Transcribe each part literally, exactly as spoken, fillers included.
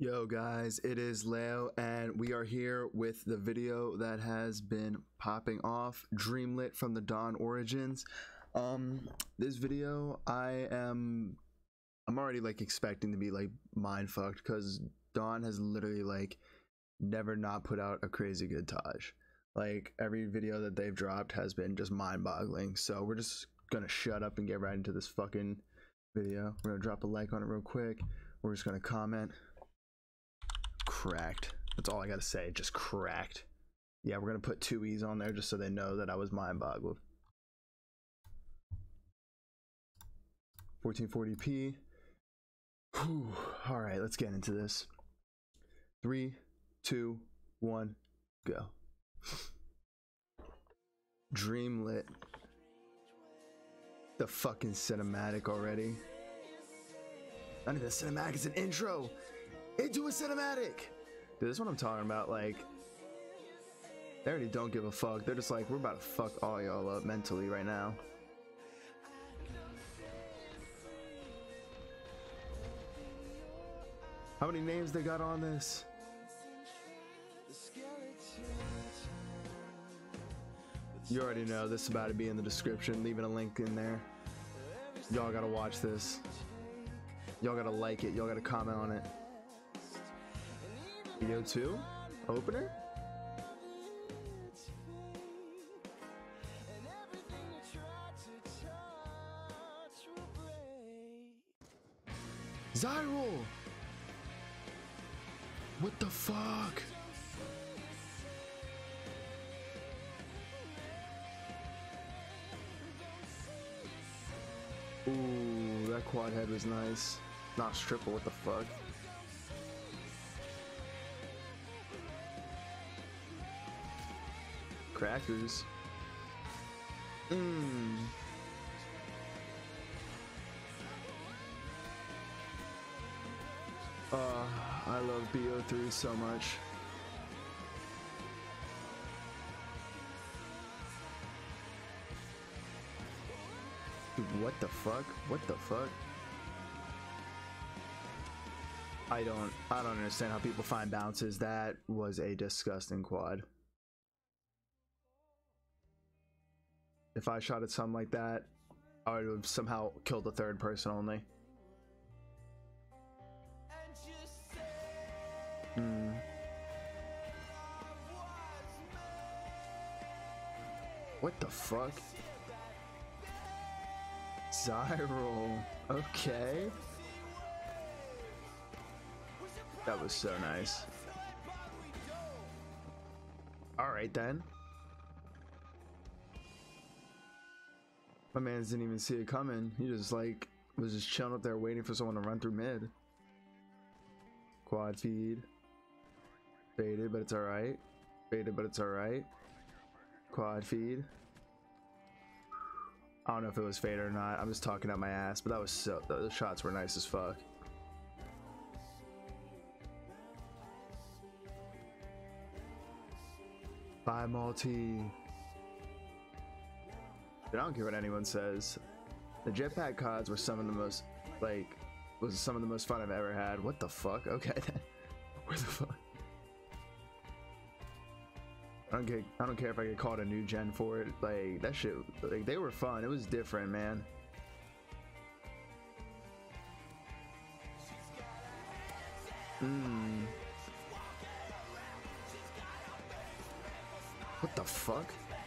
Yo guys, it is Leo and we are here with the video that has been popping off, Dreamlit from the Dawn Origins. Um this video I am I'm already like expecting to be like mind fucked because Dawn has literally like never not put out a crazy good Taj. Like every video that they've dropped has been just mind boggling. So we're just gonna shut up and get right into this fucking video. We're gonna drop a like on it real quick. We're just gonna comment. Cracked. That's all I gotta say. Just cracked. Yeah, we're gonna put two E's on there just so they know that I was mind boggled. fourteen forty p. Whew. All right, let's get into this. Three, two, one, go. Dreamlit. The fucking cinematic already. Not even a cinematic, it's an intro into a cinematic. Dude, this is what I'm talking about. Like, they already don't give a fuck. They're just like, we're about to fuck all y'all up mentally right now. How many names they got on this? You already know this is about to be in the description. Leaving a link in there. Y'all gotta watch this. Y'all gotta like it. Y'all gotta comment on it. Video two? Opener? Zyril! What the fuck? Ooh, that quad head was nice. Not triple, what the fuck? Crackers. Mmm. Uh, I love B O three so much. Dude, what the fuck? What the fuck? I don't I don't understand how people find bounces. That was a disgusting quad. If I shot at something like that, I would have somehow killed the third person only. Hmm. What the fuck? Zyril. Okay. That was so nice. Alright then. My man didn't even see it coming. He just like was just chilling up there waiting for someone to run through mid. Quad feed. Faded, but it's alright. Faded, but it's alright. Quad feed. I don't know if it was faded or not. I'm just talking out my ass, but that was so. Those shots were nice as fuck. Bye, Malty. Dude, I don't care what anyone says. The jetpack C O Ds were some of the most, like, was some of the most fun I've ever had. What the fuck? Okay, then. Where the fuck? I don't care. I don't care if I get called a new gen for it. Like that shit. Like they were fun. It was different, man. Hmm. What the fuck?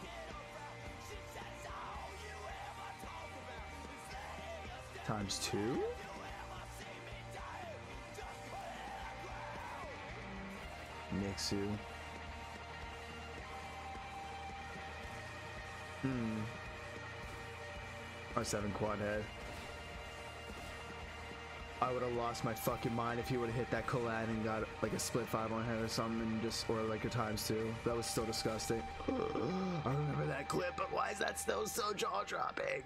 Times two? Nixu. Hmm. R seven quad head. I would have lost my fucking mind if he would have hit that collab and got like a split five on head or something, and just or like a times two. That was still disgusting. I remember that clip, but why is that still so jaw dropping?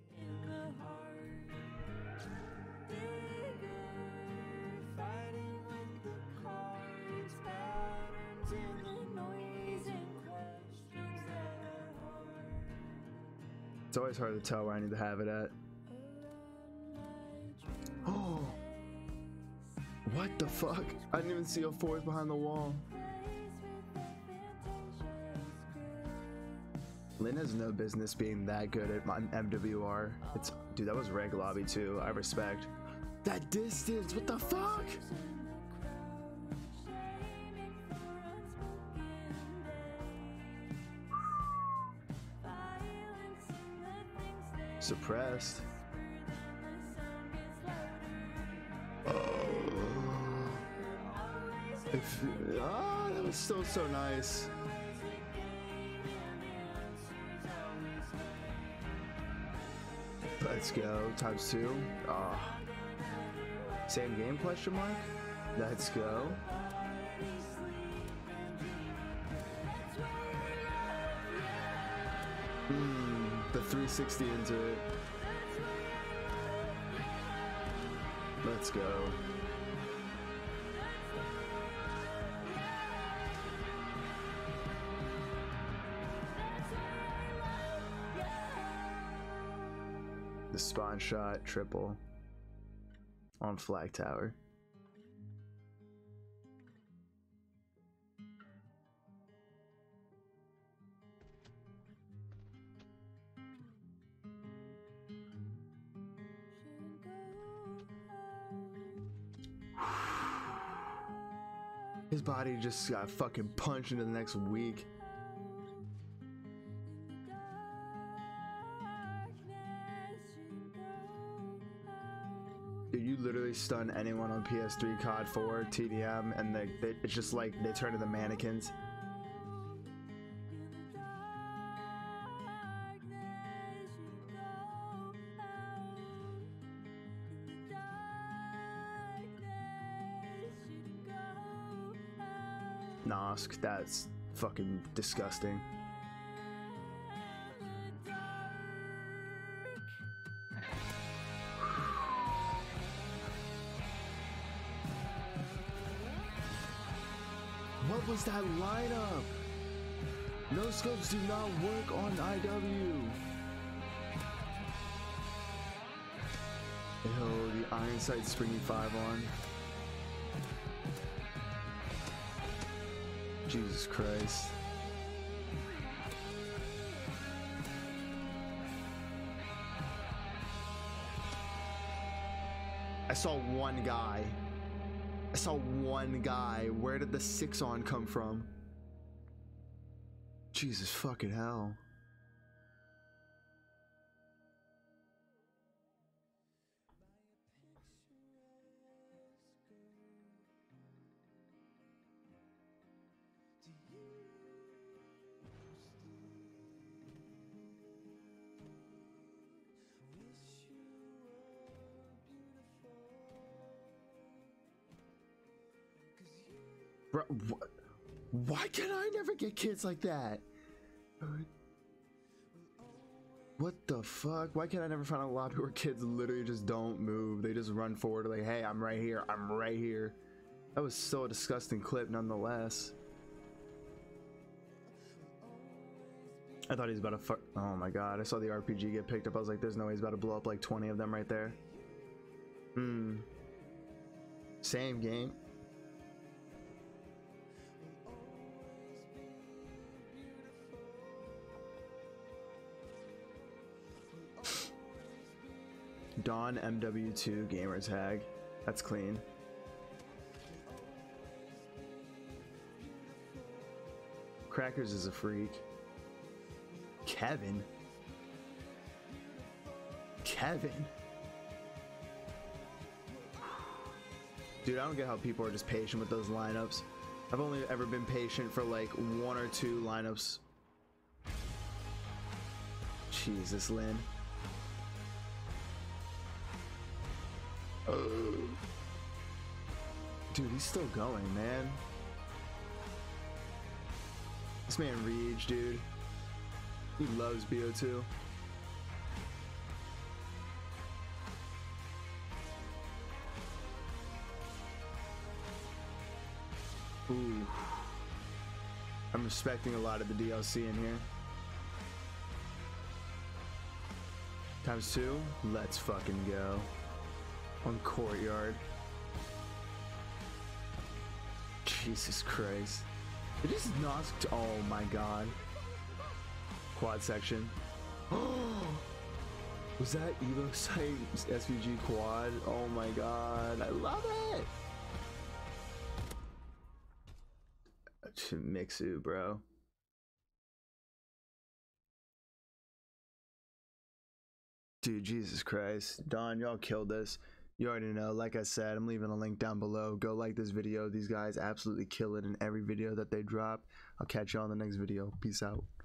Fighting It's always hard to tell where I need to have it at. Oh, what the fuck? I didn't even see a fourth behind the wall. Lynn has no business being that good at my M W R. It's, dude, that was reg lobby too. I respect that distance. What the fuck? Suppressed. Oh, if, ah, that was still so nice. Let's go. Times two. Ah, same game? Question mark. Let's go. Hmm. The three sixty into it. Let's go. The spawn shot triple on flag tower. His body just got fucking punched into the next week. Dude, you literally stun anyone on P S three, C O D four, T D M, and they, they, it's just like they turn into mannequins. Nosk, that's fucking disgusting. What was that lineup? No scopes do not work on I W. Ew, the Iron Sight springy five on. Jesus Christ. I saw one guy. I saw one guy. Where did the six on come from? Jesus fucking hell. Bro, wh why can I never get kids like that? What the fuck? Why can't I never find a lobby where kids literally just don't move? They just run forward like, hey, I'm right here. I'm right here. That was so a disgusting clip nonetheless. I thought he was about to fuck. Oh my god. I saw the R P G get picked up. I was like, there's no way he's about to blow up like twenty of them right there. Hmm. Same game. Dawn M W two gamer tag. That's clean. Crackers is a freak. Kevin? Kevin? Dude, I don't get how people are just patient with those lineups. I've only ever been patient for like one or two lineups. Jesus, Lynn. Oh. Dude, he's still going, man. This man Reach, dude. He loves B O two. Ooh. I'm respecting a lot of the D L C in here. Times two. Let's fucking go. On Courtyard. Jesus Christ. It just knocked. Oh my god. Quad section. Was that Evo Site S V G quad? Oh my god. I love it. Mixu, bro. Dude, Jesus Christ. Don, y'all killed this. You already know. Like I said, I'm leaving a link down below. Go like this video. These guys absolutely kill it in every video that they drop. I'll catch you on the next video. Peace out.